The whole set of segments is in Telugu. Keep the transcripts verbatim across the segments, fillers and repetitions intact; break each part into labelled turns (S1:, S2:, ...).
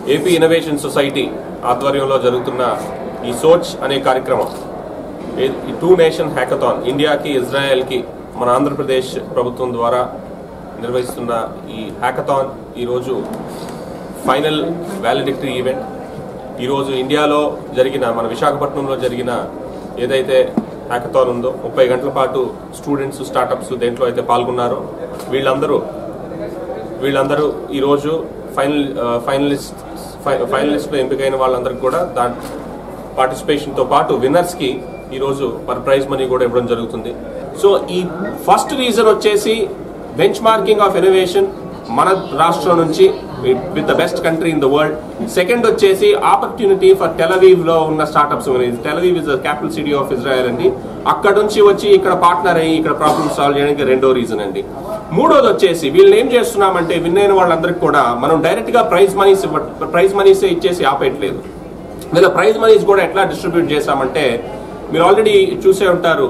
S1: ఏపీ ఇన్నోవేషన్ సొసైటీ ఆధ్వర్యంలో జరుగుతున్న ఈ సోచ్ అనే కార్యక్రమం ఈ టూ నేషన్ హ్యాకథాన్ ఇండియాకి ఇజ్రాయెల్కి మన ఆంధ్రప్రదేశ్ ప్రభుత్వం ద్వారా నిర్వహిస్తున్న ఈ హ్యాకథాన్ ఈరోజు ఫైనల్ వ్యాలిడిక్టరీ ఈవెంట్. ఈరోజు ఇండియాలో జరిగిన మన విశాఖపట్నంలో జరిగిన ఏదైతే హ్యాకథాన్ ఉందో ముప్పై గంటల పాటు స్టూడెంట్స్ స్టార్టప్స్ దేంట్లో అయితే పాల్గొన్నారో వీళ్ళందరూ వీళ్ళందరూ ఈరోజు ఫైనల్ ఫైనలిస్ట్ ఫైనలిస్ట్లో ఎంపికైన వాళ్ళందరికీ కూడా దాని పార్టిసిపేషన్తో పాటు విన్నర్స్కి ఈరోజు పర్ ప్రైజ్ మనీ కూడా ఇవ్వడం జరుగుతుంది. సో ఈ ఫస్ట్ రీజన్ వచ్చేసి బెంచ్ మార్కింగ్ ఆఫ్ ఇన్నోవేషన్ మన రాష్ట్రం నుంచి with the best country in the world. Second వచ్చేసి ఆపర్చునిటీ ఫర్ టెలవీవ్ లో ఉన్న startups. Tel Aviv is the capital city of Israel అండి. అక్కడ నుంచి వచ్చి ఇక్కడ పార్ట్నర్ అయ్యి ఇక్కడ ప్రాబ్లమ్ సాల్వ్ చేయడానికి రెండో రీజన్ అండి. మూడోది వచ్చేసి వీళ్ళు ఏం చేస్తున్నామంటే విన్ అయిన వాళ్ళందరికీ కూడా మనం డైరెక్ట్ గా ప్రైజ్ మనీస్ ప్రైజ్ మనీస్ ఇచ్చేసి ఆపేయట్లేదు. వీళ్ళ ప్రైజ్ మనీస్ కూడా ఎట్లా డిస్ట్రిబ్యూట్ చేశామంటే మీరు ఆల్రెడీ చూసే ఉంటారు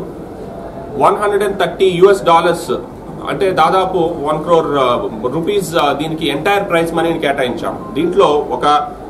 S1: one hundred and thirty US dollars అంటే దాదాపు వన్ క్రోర్ రూపీస్ దీనికి ఎంటైర్ ప్రైజ్ మనీని కేటాయించాం. దీంట్లో ఒక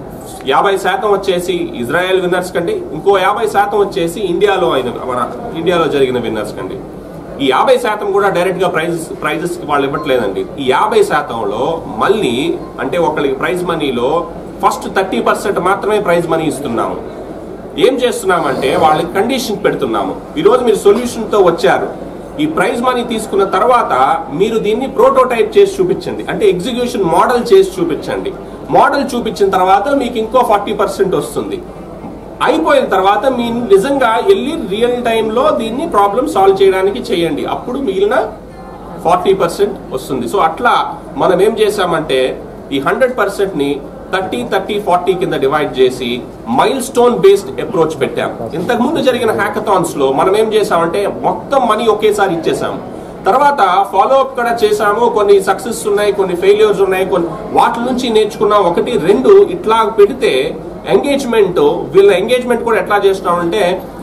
S1: యాభై శాతం వచ్చేసి ఇజ్రాయెల్ విన్నర్స్ కండి, ఇంకో యాభై శాతం వచ్చేసి ఇండియాలో అయిన మన ఇండియాలో జరిగిన విన్నర్స్ కండి. ఈ యాభై శాతం కూడా డైరెక్ట్ గా ప్రైజ్ ప్రైజెస్ వాళ్ళు ఇవ్వట్లేదండి. ఈ యాభై శాతంలో మళ్ళీ అంటే ఒకరికి ప్రైజ్ మనీలో ఫస్ట్ థర్టీ పర్సెంట్ మాత్రమే ప్రైజ్ మనీ ఇస్తున్నాము. ఏం చేస్తున్నామంటే వాళ్ళకి కండిషన్ పెడుతున్నాము. ఈరోజు మీరు సొల్యూషన్ తో వచ్చారు, ఈ ప్రైజ్ మనీ తీసుకున్న తర్వాత మీరు దీన్ని ప్రోటోటైప్ చేసి చూపించండి, అంటే ఎగ్జిక్యూషన్ మోడల్ చేసి చూపించండి. మోడల్ చూపించిన తర్వాత మీకు ఇంకో ఫార్టీ పర్సెంట్ వస్తుంది. అయిపోయిన తర్వాత మీరు నిజంగా వెళ్ళి రియల్ టైంలో దీన్ని ప్రాబ్లమ్ సాల్వ్ చేయడానికి చేయండి, అప్పుడు మిగిలిన ఫార్టీ పర్సెంట్ వస్తుంది. సో అట్లా మనం ఏం చేసామంటే ఈ హండ్రెడ్ పర్సెంట్ ని థర్టీ థర్టీ ఫార్టీ కింద డివైడ్ చేసి మైల్ స్టోన్ బేస్డ్ అప్రోచ్ పెట్టాం. ఇంతకు ముందు జరిగిన హ్యాకథాన్స్ లో మనం ఏం చేసామంటే మొత్తం మనీ ఒకేసారి ఇచ్చేసాము. తర్వాత ఫాలో అప్ కూడా చేసాము. కొన్ని సక్సెస్ ఉన్నాయి, కొన్ని ఫెయిల్యూర్స్ ఉన్నాయి, కొన్ని వాటి నుంచి నేర్చుకున్నాం. ఒకటి రెండు ఇట్లా పెడితే ఎంగేజ్మెంట్ వీళ్ళ ఎంగేజ్మెంట్ కూడా ఎట్లా చేస్తున్నామంటే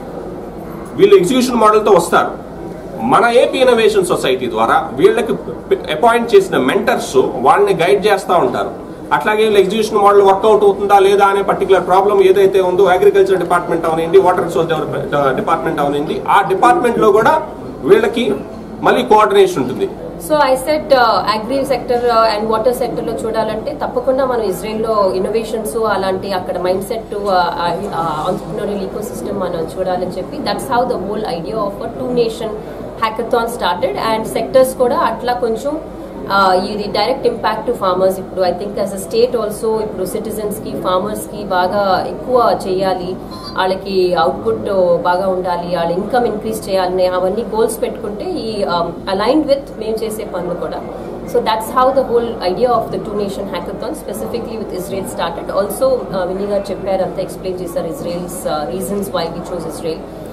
S1: వీళ్ళు ఎగ్జిక్యూషన్ మోడల్ తో వస్తారు. మన ఏపీ ఇన్నోవేషన్ సొసైటీ ద్వారా వీళ్ళకి అపాయింట్ చేసిన మెంటర్స్ వాళ్ళని గైడ్ చేస్తూ ఉంటారు. అట్లాగే వీళ్ళ ఎగ్జిక్యూషన్ మోడల్ వర్కౌట్ అవుతుందా లేదా అనే పర్టికులర్ ప్రాబ్లం ఏదైతే ఉందో అగ్రికల్చర్ డిపార్ట్మెంట్ అవనండి, వాటర్ రిసోర్స్ డిపార్ట్మెంట్ అవనండి, ఆ డిపార్ట్మెంట్ లో కూడా వీళ్ళకి మళ్ళీ కోఆర్డినేషన్ ఉంటుంది.
S2: So I set agri sector and water sector లో చూడాలంటే తప్పకుండా మనం ఇజ్రాయెల్ లో ఇన్నోవేషన్స్ అలాంటి అక్కడ mindset entrepreneurial ecosystem మనం చూడాలని చెప్పి that's how the whole idea of two nation hackathon started. And sectors కూడా అట్లా కొంచెం ఇది డైరెక్ట్ ఇంపాక్ట్ టు ఫార్మర్స్. ఇప్పుడు I think as a state also ఇప్పుడు సిటిజన్స్ కి ఫార్మర్స్ కి బాగా ఎక్కువ చేయాలి, వాళ్ళకి అవుట్పుట్ బాగా ఉండాలి, వాళ్ళ ఇన్కమ్ ఇంక్రీజ్ చేయాలని అవన్నీ గోల్స్ పెట్టుకుంటే ఈ అలైన్డ్ విత్ మేము చేసే పనులు కూడా. So that's how the whole idea of the two nation hackathon specifically with Israel started. Also Vinny garu chepparu anta explain chesaru Israel's uh, reasons why we chose Israel.